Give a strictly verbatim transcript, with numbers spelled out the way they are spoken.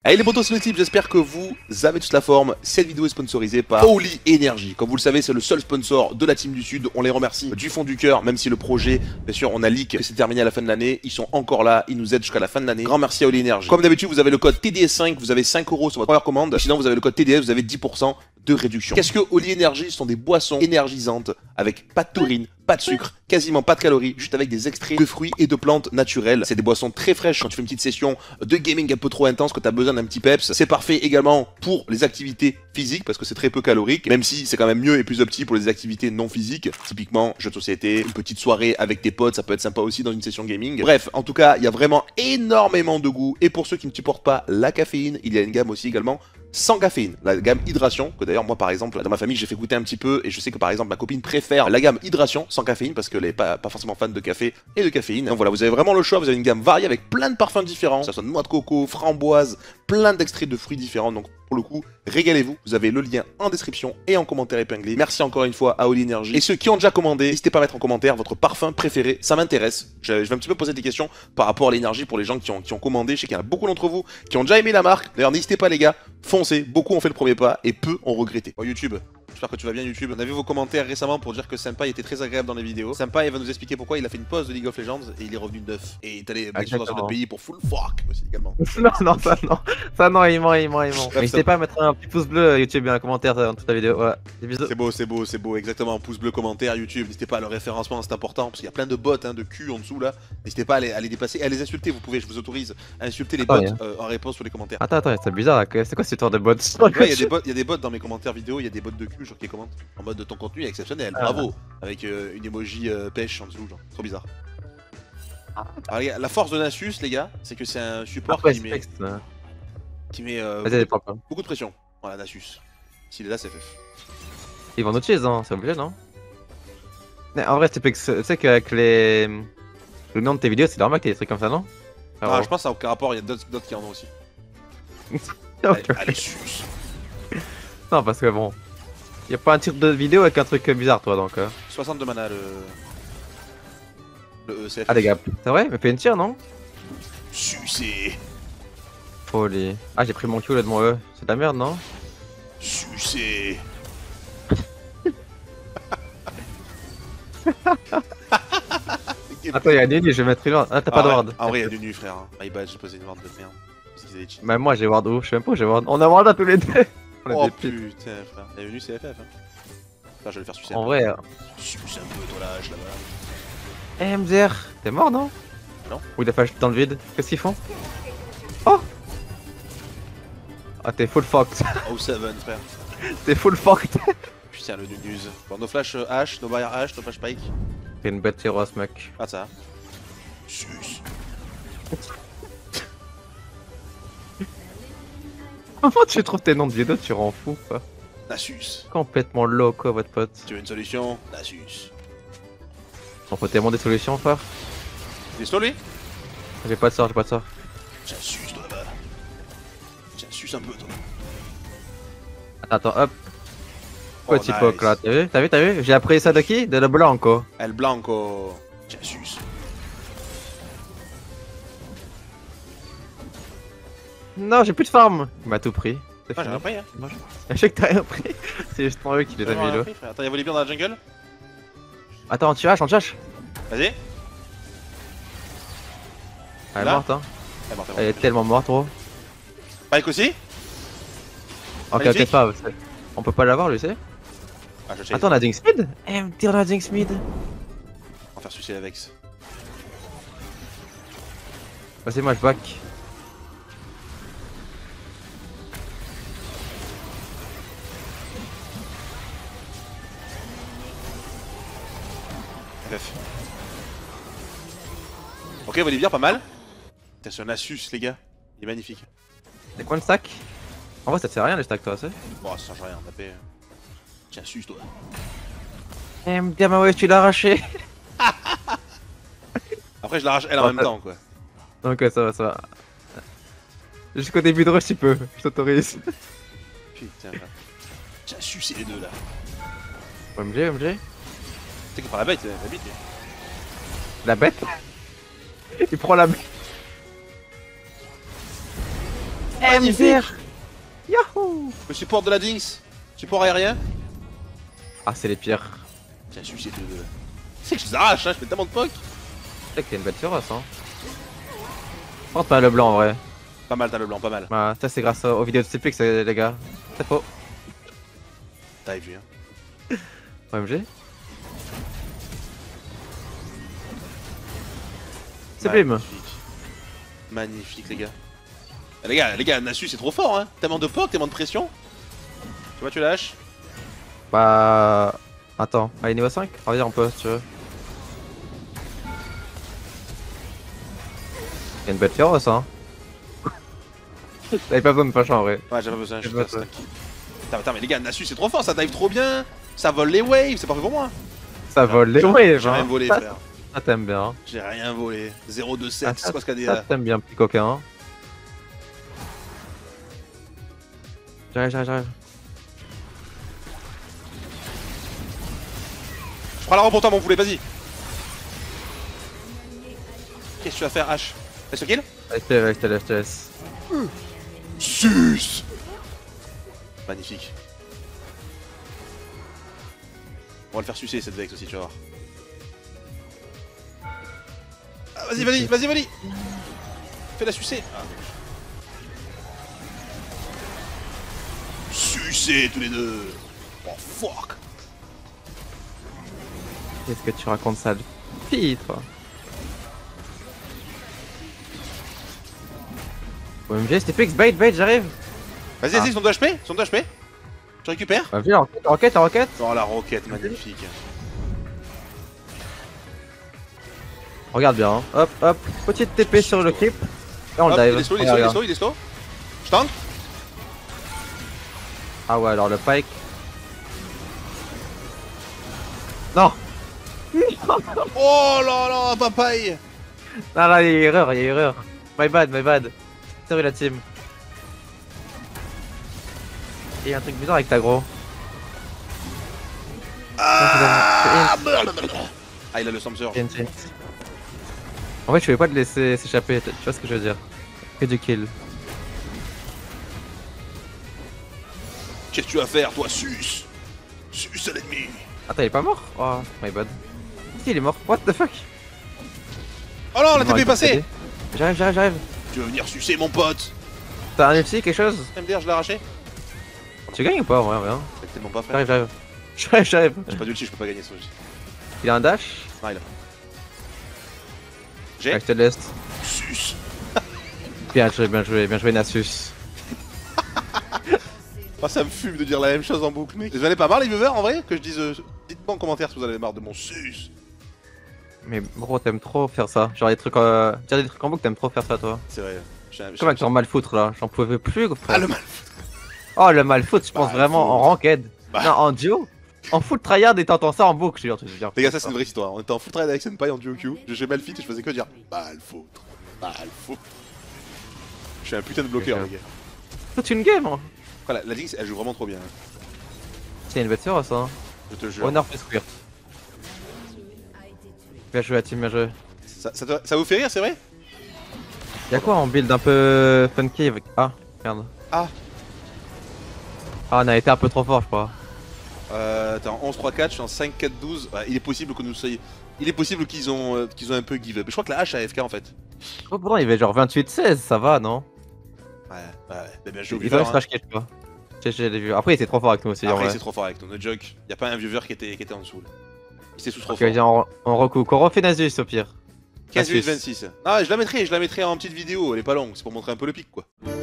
Allez les potos, c'est le type, j'espère que vous avez toute la forme. Cette vidéo est sponsorisée par Holy Energy. Comme vous le savez, c'est le seul sponsor de la Team du Sud. On les remercie du fond du cœur, même si le projet, bien sûr, on a leak que c'est terminé à la fin de l'année. Ils sont encore là, ils nous aident jusqu'à la fin de l'année. Grand merci à Holy Energy. Comme d'habitude, vous avez le code T D S cinq, vous avez cinq euros sur votre première commande. Sinon, vous avez le code T D S, vous avez dix pour cent de réduction. Qu'est-ce que Holy Energy? Ce sont des boissons énergisantes avec pas de taurine, pas de sucre, quasiment pas de calories, juste avec des extraits de fruits et de plantes naturelles. C'est des boissons très fraîches quand tu fais une petite session de gaming un peu trop intense, que tu as besoin d'un petit peps. C'est parfait également pour les activités physiques parce que c'est très peu calorique, même si c'est quand même mieux et plus opti pour les activités non physiques. Typiquement, jeux de société, une petite soirée avec tes potes, ça peut être sympa aussi dans une session gaming. Bref, en tout cas, il y a vraiment énormément de goût. Et pour ceux qui ne supportent pas la caféine, il y a une gamme aussi également sans caféine, la gamme hydration, que d'ailleurs moi par exemple dans ma famille j'ai fait goûter un petit peu et je sais que par exemple ma copine préfère la gamme hydration sans caféine parce qu'elle est pas, pas forcément fan de café et de caféine. Donc voilà, vous avez vraiment le choix, vous avez une gamme variée avec plein de parfums différents, ça soit noix de coco, framboise, plein d'extraits de fruits différents, donc pour le coup, régalez-vous, vous avez le lien en description et en commentaire épinglé. Merci encore une fois à Holy Energy. Et ceux qui ont déjà commandé, n'hésitez pas à mettre en commentaire votre parfum préféré, ça m'intéresse. Je, je vais un petit peu poser des questions par rapport à l'énergie pour les gens qui ont, qui ont commandé. Je sais qu'il y en a beaucoup d'entre vous qui ont déjà aimé la marque. D'ailleurs, n'hésitez pas les gars, foncez, beaucoup ont fait le premier pas et peu ont regretté. Oh YouTube, j'espère que tu vas bien YouTube. On a vu vos commentaires récemment pour dire que Senpai était très agréable dans les vidéos. Senpai va nous expliquer pourquoi il a fait une pause de League of Legends et il est revenu neuf. Et il est allé bien sûr dans un autre pays pour full fuck aussi également. Non, non, ça non, ça non, il ment, il ment, il ment. N'hésitez pas à mettre un petit pouce bleu YouTube et un commentaire dans toute la vidéo. Voilà, des bisous. C'est beau, c'est beau, c'est beau, exactement. Pouce bleu, commentaire, YouTube. N'hésitez pas à le référencement, c'est important parce qu'il y a plein de bots hein, de cul en dessous là. N'hésitez pas à les, à les dépasser et à les insulter. Vous pouvez, je vous autorise à insulter les Attends, bots a... euh, en réponse sur les commentaires. Attends, attends, c'est bizarre là. C'est quoi cette histoire de bots? Ouais, il y a des bots, il y a des bots dans mes commentaires vidéo, il y a des bots de cul genre qui commentent en mode de ton contenu est exceptionnel, ah. bravo, avec euh, une emoji euh, pêche en dessous, genre trop bizarre. Alors, les gars, la force de Nasus, les gars, c'est que c'est un support Après, qui met, texte, hein. qui met euh, beaucoup, beaucoup de pression. Voilà, Nasus. S'il est là, c'est F F. Ils vont notre hein, c'est obligé, non? Mais en vrai, tu sais qu'avec les... le nom de tes vidéos, c'est normal qu'il y ait des trucs comme ça, non? Ah, ah je pense que ça n'a aucun rapport, il y a d'autres qui en ont aussi. Okay. Allez, allez, sus. Non, parce que bon... Y'a pas un titre de vidéo avec un truc bizarre, toi, donc... Euh... soixante de mana, le... Le E C F. Ah, les gars, c'est vrai? Mais fais une tire, non? Sucé. Folie. Ah, j'ai pris mon Q là de mon E. C'est de la merde, non? Sucé. Attends, y'a du nu, je vais mettre une ward. Ah, t'as pas de ward. En vrai, y'a du nu, frère. My bad, j'ai posé une ward de merde. Bah, moi j'ai ward où? Je sais même pas où j'ai ward. On a ward à tous les deux. Oh putain, frère. Y'a venu C F F. Hein. Là, je vais le faire sucer. En vrai. Suce un peu, toi lâche là-bas. Eh, M Z R, t'es mort, non? Non. Ou il a fait dans le vide. Qu'est-ce qu'ils font? Oh! Ah, t'es full fucked. Oh seven, frère. T'es full fucked. Putain, le news. Bon, nos flash H, nos barrières H, nos flash Pike. T'es une bête héros, ce mec. Ah, ça. Sus. Comment tu trouves tes noms de vidéo? Tu rends fou, quoi. Nasus. Complètement loco, votre pote. Tu veux une solution? Nasus. On peut tellement des solutions, frère. T'es slow, lui? J'ai pas de sort, j'ai pas de sort. Tiens, suce, toi là-bas. Tiens, suce un peu, toi. Attends, attends, hop. Oh, Petit nice. poke là, t'as vu? T'as vu, t'as vu? J'ai appris ça de qui? De le Blanco. El Blanco. Tiens, suce. Non, j'ai plus de farm. Il m'a tout pris. Ah, j'ai rien pris, hein. Je sais que t'as rien pris. C'est juste ton eux qui les a mis là. Attends, y'a Volibear dans la jungle? Attends, tu hache, on hache. Vas-y. Elle est morte, hein. Elle est morte, elle est tellement morte, gros. Pike aussi? Ok, ok, pas. On peut pas l'avoir, lui, c'est? Ah, je Attends, on a Jinx mid? Eh, me tire la Jinx mid. On va faire sucer la Vex. Vas-y, moi je back. F F. Ok, Volibear, pas mal. T'as sur Nasus, les gars. Il est magnifique. Des coins de stack? En vrai, ça te sert à rien les stacks, toi, c'est? Bon, ça change rien, taper. Tiens, suce, toi. Eh, me dire, ma ouais, tu l'as arraché. Après, je l'arrache elle en même temps, quoi. Ok, ça va, ça va. Jusqu'au début de rush, tu peux, je t'autorise. Putain, là. Tiens, sucer les deux là. O M G, O M G. Tu sais que par la bête, la bête. La bête? Il prend la bête. Magnifique. Yahoo! Le support de la Jinx. Support aérien. Ah, c'est les pires. Tiens, sucer tous les deux. C'est que je les arrache, hein, je fais tellement de poke. C'est qu'il y a une belle féroce, hein. Prends pas le blanc en vrai. Pas mal, t'as le blanc, pas mal. Ah, ça c'est grâce aux vidéos de C P X les gars. C'est faux. T'as vu, hein. O M G. C'est Blim. Magnifique. Magnifique, les gars. Eh, les gars, les gars, Nasus c'est trop fort, hein. Tellement de poke, tellement de pression. Tu vois, tu lâches. Bah... Attends, allez niveau cinq. Reviens un peu si tu veux. Il y a une belle féroce, hein. T'avais pas besoin de pas en vrai. Ouais, j'avais besoin, je C'est suis pas ça. tranquille. Putain, putain, mais les gars, Nasus c'est trop fort, ça dive trop bien. Ça vole les waves, c'est parfait pour moi. Ça vole les waves, J'ai rien hein. volé, Ça, frère. ça t'aime bien. Hein. J'ai rien volé. zéro deux Ah, sept, ça, c'est quoi ce qu'a dit ça là? t'aime bien, petit coquin. Hein. J'arrive, j'arrive, j'arrive. Je prends la rampe pour toi, mon poulet, vas-y. Qu'est-ce que tu vas faire, H? Est-ce kill? Allez, je te laisse, je te laisse, je te laisse. Sus. Magnifique. On va le faire sucer cette Vex aussi, tu vas voir. Ah, vas-y, vas-y, vas-y, vas-y. Fais-la sucer. Ah. Sucer tous les deux. Oh fuck. Qu'est-ce que tu racontes ça de fille, toi? O M G, c'était fixe, bait, bait, j'arrive. Vas-y, Ah. vas-y, son deux H P, son deux H P. Tu récupères? Bah, viens, en roquette, en roquette. Oh la roquette, magnifique. Regarde bien, hein. Hop, hop, petite T P sur le clip. Et on Hop, le dive. il est slow, il est Regarde, slow, il est regarde. slow, il est slow. Je tank. Ah ouais, alors le pike. Non. Oh là là, papaye. Non, là, il y a erreur, il y a erreur. My bad, my bad. Sorry la team. Il y a un truc bizarre avec ta gros. Ah, ah, il a le Samser. T N T. En fait, je voulais pas te laisser s'échapper, tu vois ce que je veux dire. Que du kill. Qu'est-ce que tu vas faire, toi, sus? Sus à l'ennemi. Attends, il est pas mort? Oh, my bad. Si, il est mort. What the fuck? Oh non, la Il est T mort P est avec passée. T P. J'arrive, j'arrive, j'arrive. Tu veux venir sucer, mon pote? T'as un ulti, quelque chose? M D R, je l'ai arraché. Tu gagnes ou pas? Ouais, rien. C'est tellement pas fait. J'arrive, j'arrive. J'arrive, j'arrive. J'ai pas d'ulti, je peux pas gagner ce ulti. Il a un dash? Ah, il a. J'ai Ouais, je te laisse. sus. Bien joué, bien joué, bien joué Nasus. Oh, ça me fume de dire la même chose en boucle, mec. Vous en avez pas marre, les viewers, en vrai? Que je dise. euh, Dites-moi en commentaire si vous en avez marre de mon sus. Mais bro, t'aimes trop faire ça. Genre des trucs, euh... dire des trucs en boucle, t'aimes trop faire ça toi. C'est vrai. J'ai un- j'ai Comme un- avec ton mal foutre là, j'en pouvais plus. Frère. Ah, le mal. Oh le mal foutre, je pense Mal vraiment en ranked. Bah. Non, en duo. En full tryhard et t'entends ça en boucle, je suis dire. Les gars, ça c'est une vraie histoire. On était en full trade avec Senpai en duo Q. J'ai mal fit et je faisais que dire mal foutre, mal foutre. Je suis un putain de bloqueur, Ok. les gars. Toute une game hein. Voilà, la Jinx elle joue vraiment trop bien. hein. C'est une bête féroce hein. Je te jure. Honor plus Squirt. Bien joué la team, bien joué. Ça, ça, te- ça vous fait rire, c'est vrai? Y'a quoi en build un peu funky avec. Ah, merde. Ah. Ah, on a été un peu trop fort, je crois. Euh, t'es en onze trois quatre, je suis en cinq quatre douze. Ouais, il est possible que nous soyons. Il est possible qu'ils ont, euh, qu'ils ont un peu give up. Je crois que la hache a A F K en fait. Oh, pourtant, il y avait genre vingt-huit seize, ça va, non? Ouais, ouais, ouais. Bien joué au Il viewer. va Hein. se je crois. J'ai j'ai les vues. Après, il était trop fort avec nous aussi. en Après, vrai. c'est trop fort avec nous, no joke. Y'a pas un viewer qui était, qui était en dessous. Là. Il s'est sous trop Ok, fort. viens, on, on recoupe. On refait Nasus au pire. quinze Nasus. vingt-six. Ah, je la mettrai, je la mettrai en petite vidéo, elle est pas longue, c'est pour montrer un peu le pic quoi.